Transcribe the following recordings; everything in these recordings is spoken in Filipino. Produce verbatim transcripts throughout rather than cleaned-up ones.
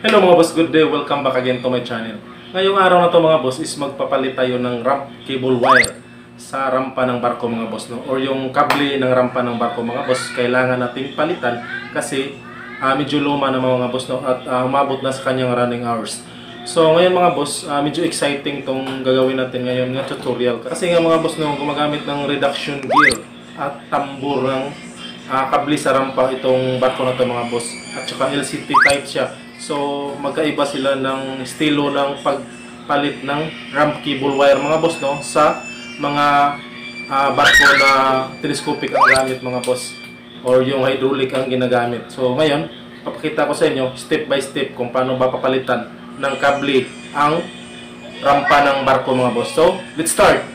Hello mga boss, good day. Welcome back again to my channel. Ngayong araw na to mga boss is magpapalit tayo ng ramp cable wire sa rampa ng barko mga boss, no? Or yung kable ng rampa ng barko mga boss, kailangan nating palitan kasi uh, medyo luma na mga boss, no? At uh, umabot na sa kanyang running hours. So ngayon mga boss, uh, medyo exciting tong gagawin natin ngayon nga tutorial. Kasi nga mga boss, no, gumagamit ng reduction gear at tambor ng uh, kable sa rampa itong barko na to mga boss. At saka L C T type siya. So magkaiba sila ng estilo ng pagpalit ng ramp cable wire mga boss, no, sa mga uh, barko na telescopic ang gamit mga boss, or yung hydraulic ang ginagamit. So ngayon, papakita ko sa inyo step by step kung paano ba papalitan ng kable ang rampa ng barko mga boss. So let's start!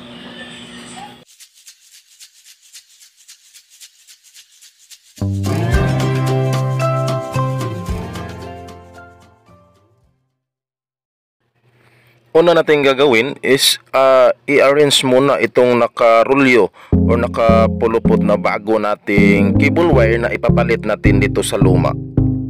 Una natin gagawin is uh, i-arrange muna itong nakarulyo o nakapulupot na bago nating cable wire na ipapalit natin dito sa luma.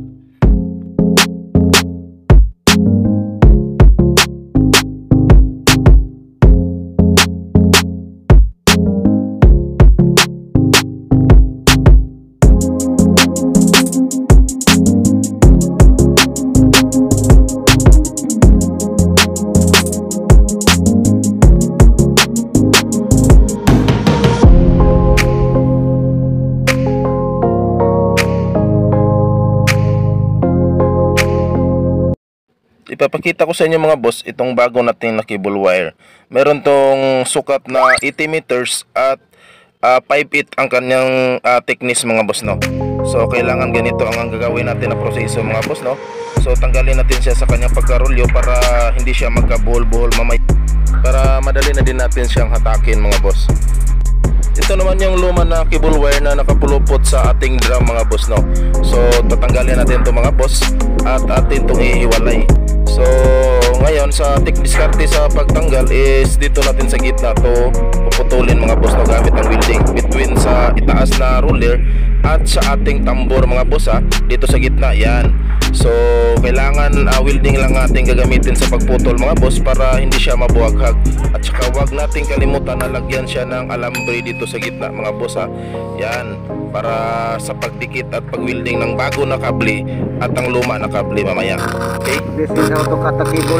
Ipapakita ko sa inyo mga boss itong bago natin na cable wire. Meron tong sukat na eighty meters at uh, five feet ang kanyang uh, thickness mga boss, no. So kailangan ganito ang gagawin natin na proseso mga boss, no. So tanggalin natin siya sa kanyang pagkarulyo para hindi siya magkabuhol-buhol mamay, para madali na din natin siyang hatakin mga boss. Ito naman yung luma na cable wire na nakapulupot sa ating drum mga boss, no. So tatanggalin natin ito mga boss at atin itong ihiwalay. So ngayon sa tech diskarte sa pagtanggal is dito natin sa gitna to puputulin mga boss, no, gamit ang welding between sa itaas na roller at sa ating tambor mga boss, ha, dito sa gitna yan. So kailangan uh, welding lang natin gagamitin sa pagputol mga boss para hindi siya mabuhaghag. At saka wag natin kalimutan na lagyan siya ng alambre dito sa gitna mga boss, ha. Yan, para sa pagdikit at pag-welding ng bago na kable at ang luma na kable mamaya. Okay? This is how to cut the cable.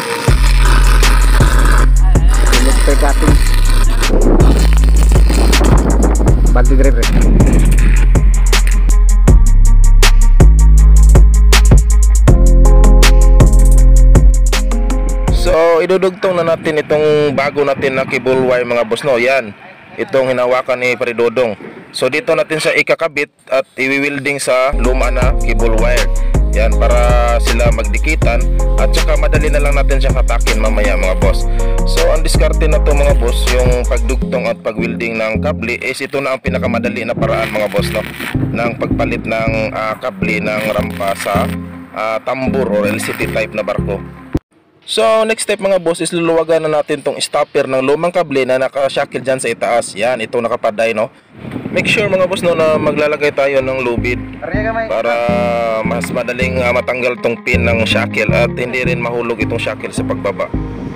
Electric cutting. Bantu driver. So idudugtong na natin itong bago natin na cable wire mga boss, no. Yan, itong hinawakan ni Paridodong. So dito natin siya ikakabit at i-welding sa luma na cable wire. Yan, para sila magdikitan at saka madali na lang natin siyang hatakin mamaya mga boss. So ang diskarte na to mga boss, yung pagdugtong at pag-welding ng kable is ito na ang pinakamadali na paraan mga boss, no, ng pagpalit ng uh, kable ng rampa sa uh, tambor or L C T type na barko. So next step mga boss is luluwagan na natin tong stopper ng lumang kable na naka-shackle dyan sa itaas. Yan, ito nakapaday, no. Make sure mga boss, no, na maglalagay tayo ng lubid para mas madaling uh, matanggal tong pin ng shackle at hindi rin mahulog itong shackle sa pagbaba.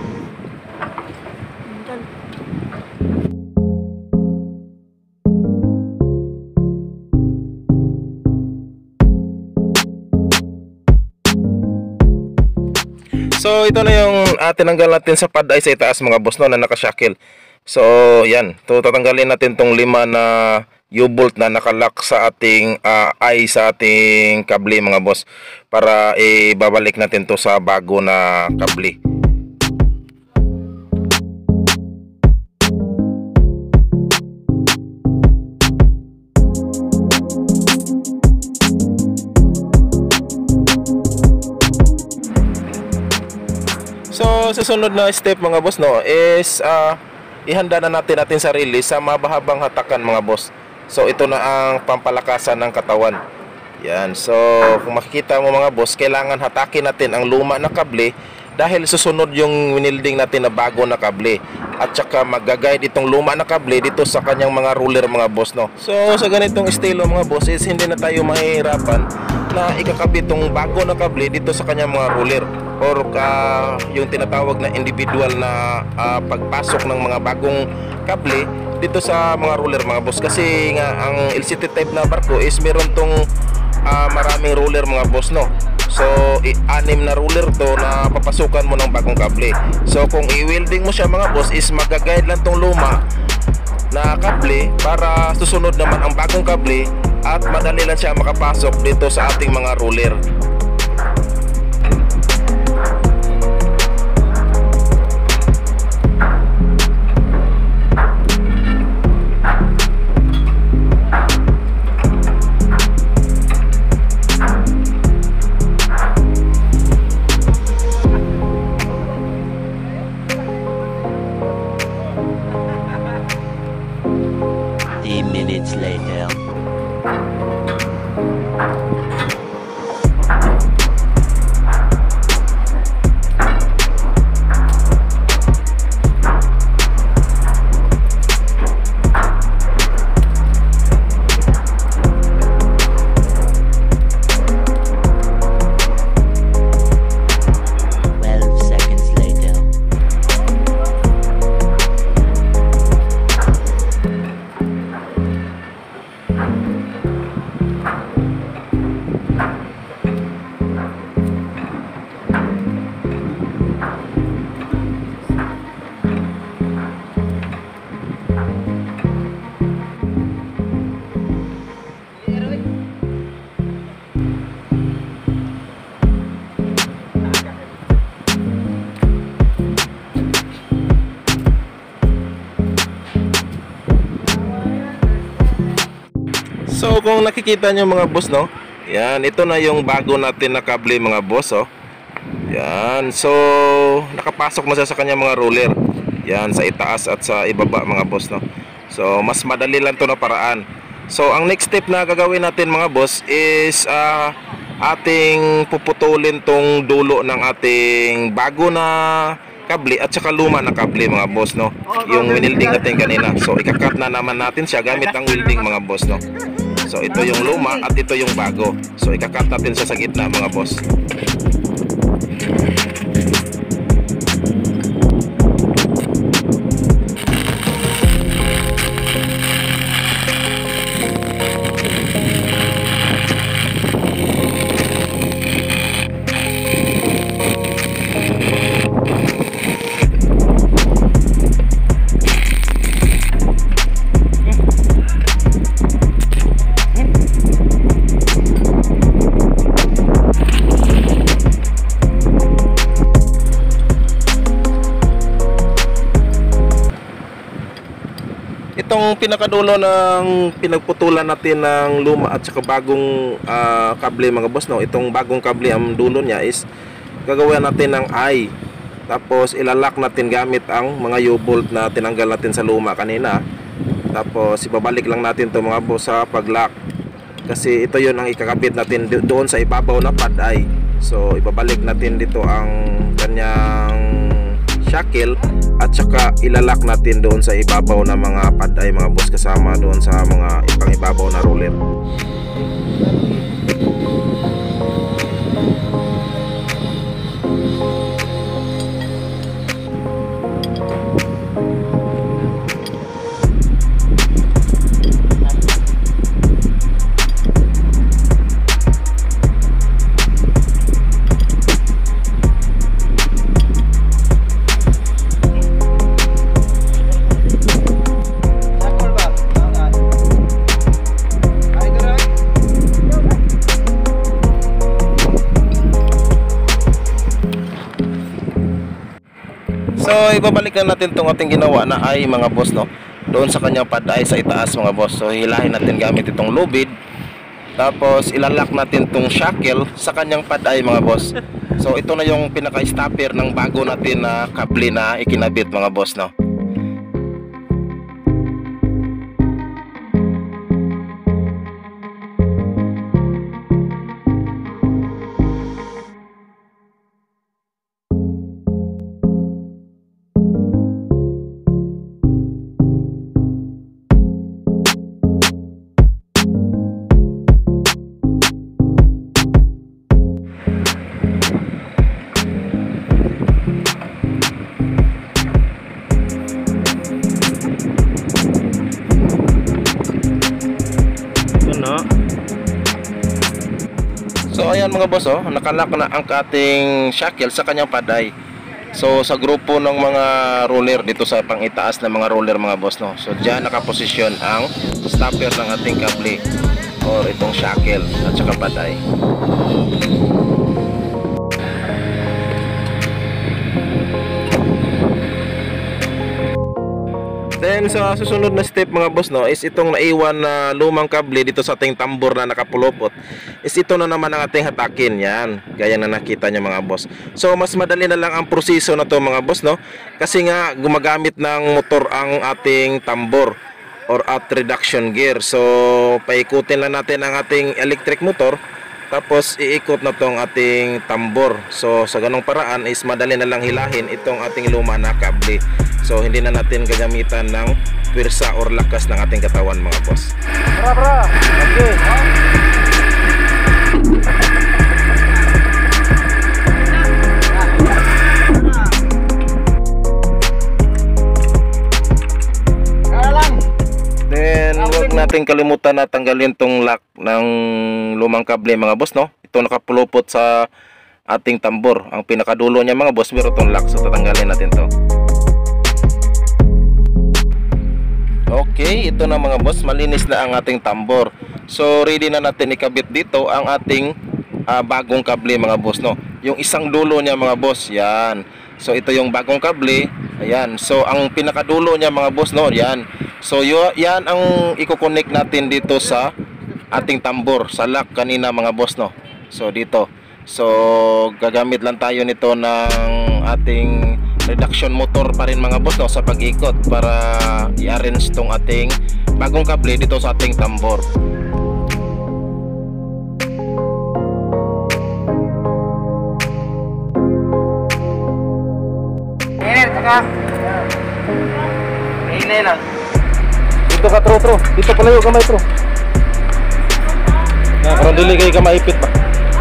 So ito na yung uh, tinanggal natin sa paday sa itaas mga boss, no, na naka-shackle. So yan, to tatanggalin natin tong lima na U-bolt na nakalock sa ating uh, eye sa ating kable mga boss, para ibabalik natin to sa bago na kable. So susunod na step mga boss, no, is uh, ihanda na natin natin sarili sa mabahabang hatakan mga boss. So ito na ang pampalakasan ng katawan. Yan, so kung makikita mo mga boss, kailangan hatakin natin ang luma na kable dahil susunod yung winilding natin na bago na kable. At saka mag-guide itong luma na kable dito sa kanyang mga ruler mga boss, no. So sa ganitong estilo mga boss is hindi na tayo mahihirapan na ikakabit tong bago na kable dito sa kanyang mga roller or uh, yung tinatawag na individual na uh, pagpasok ng mga bagong kable dito sa mga roller mga boss. Kasi nga ang L C T type na barko is meron tong uh, maraming roller mga boss, no. So i- anim na roller to na papasukan mo ng bagong kable. So kung i-welding mo siya mga boss is magaguide lang tong luma na kable para susunod naman ang bagong kable at madali lang siya makapasok dito sa ating mga roller. Minutes later. twelve seconds later. So kung nakikita nyo mga boss, no, yan, ito na yung bago natin na kable mga boss, oh. Yan, so nakapasok na siya sa kanya mga roller. Yan, sa itaas at sa ibaba mga boss, no. So mas madali lang to na paraan. So ang next step na gagawin natin mga boss is uh, ating puputulin tong dulo ng ating bago na kable at saka luma na kable mga boss, no. Yung winilding natin kanina. So ikakat na naman natin siya gamit ang welding mga boss, no. So ito yung luma at ito yung bago. So ikakat natin siya sa gitna mga boss. Itong pinakadulo ng pinagputulan natin ng luma at saka bagong uh, kable mga boss, no. Itong bagong kable ang dulo niya is gagawin natin ng eye. Tapos ilalak natin gamit ang mga U-bolt na tinanggal natin sa luma kanina. Tapos ibabalik lang natin to mga boss sa pag-lock. Kasi ito yon ang ikakabit natin doon sa ibabaw na pad eye. So ibabalik natin dito ang kanyang shackle at saka ilalak natin doon sa ibabaw na mga pad eye mga boss, kasama doon sa mga ipang ibabaw na roller. So ibabalikan natin itong ating ginawa na ay mga boss, no, doon sa kanyang pad eye sa itaas mga boss. So hilahin natin gamit itong lubid. Tapos ilalak natin itong shackle sa kanyang pad eye mga boss. So ito na yung pinaka-stopper ng bago natin na kable na ikinabit mga boss, no. So ayan mga boss, oh, nakalock na ang ating shackle sa kanyang paday. So sa grupo ng mga roller dito sa pangitaas na mga roller mga boss, no. So diyan nakaposisyon ang stopper ng ating kable or itong shackle at saka paday. Then sa susunod na step mga boss, no, is itong naiwan na lumang kable dito sa ating tambor na nakapulupot. Is ito na naman ang ating hatakin, yan. Gaya na nakita nyo mga boss. So mas madali na lang ang proseso na to mga boss, no. Kasi nga gumagamit ng motor ang ating tambor or at reduction gear. So paikutin lang natin ang ating electric motor, tapos iikot na tong ating tambor. So sa ganong paraan is madali na lang hilahin itong ating luma na kable. So hindi na natin gagamitan ng pwersa or lakas ng ating katawan mga boss. Bra, bra. Okay. Then huwag natin kalimutan na tanggalin tong lock ng lumang kable mga boss, no. Ito nakapulupot sa ating tambor. Ang pinakadulo niya mga boss, meron tong lock. So tatanggalin natin to. Okay, ito na mga boss, malinis na ang ating tambor. So ready na natin ikabit dito ang ating uh, bagong kable mga boss, no. Yung isang dulo niya mga boss, yan. So ito yung bagong kable, ayan. So ang pinakadulo niya mga boss, no, yan. So yo, yan ang i-connect natin dito sa ating tambor, sa lock kanina mga boss, no. So dito. So gagamit lang tayo nito ng ating reduction motor pa rin mga boss, no, sa pag-ikot para i-arrange tong ating bagong kable dito sa ating tambor. Ini saka. Ini lang. Dito ka tro tro, dito palayo ka may tro. Na karon dili kay ka maipit ba.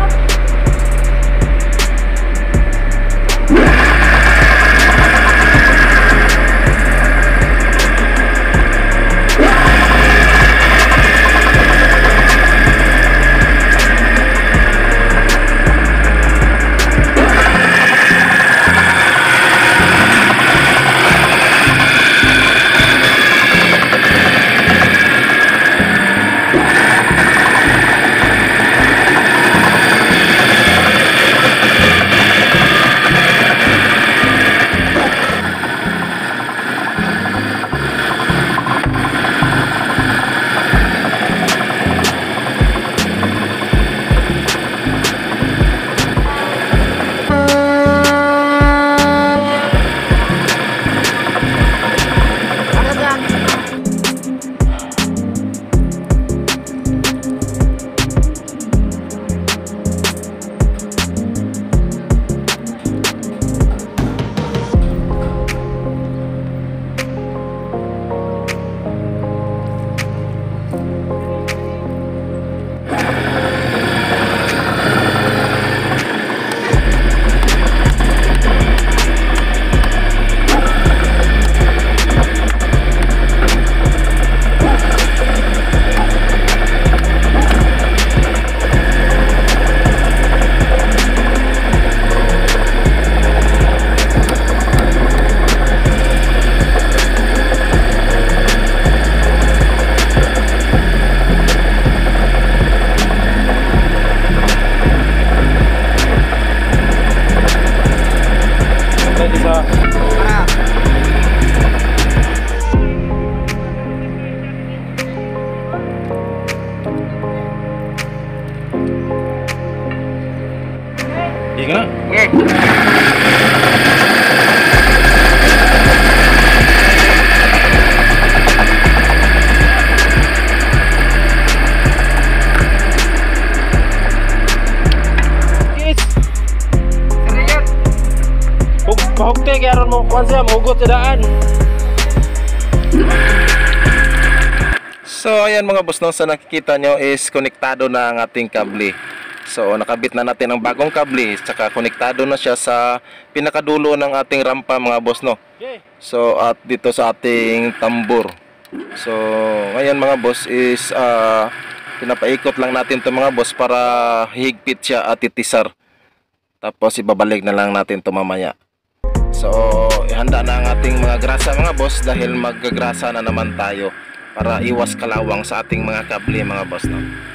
Iya kena? Ye. Pahukte kaya ron mo kuhan siya, mahugot sa daan. So ayan mga boss, no, sa nakikita nyo is konektado na ang ating kable. So nakabit na natin ang bagong kable, saka konektado na siya sa pinakadulo ng ating rampa mga boss, no. So at dito sa ating tambor. So ngayon mga boss is uh, Pinapaikot lang natin to mga boss para higpit siya at titisar. Tapos ibabalik na lang natin to mamaya. So ihanda na ang ating mga grasa mga boss dahil maggagrasa na naman tayo para iwas kalawang sa ating mga kable mga boss, no?